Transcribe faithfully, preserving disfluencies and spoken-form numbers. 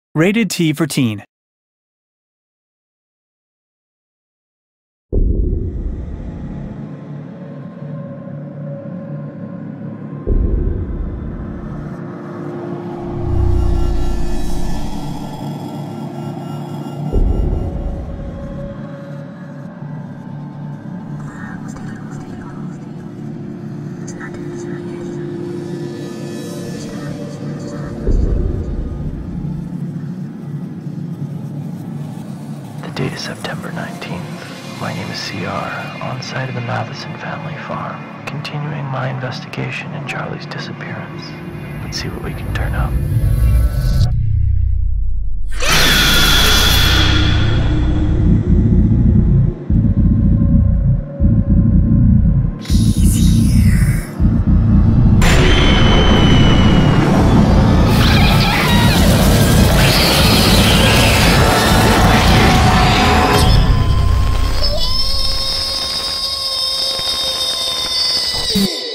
Rated T for teen. The date is September nineteenth. My name is C R, on site of the Matheson family farm, continuing my investigation in Charlie's disappearance. Let's see what we can turn up. Yeah.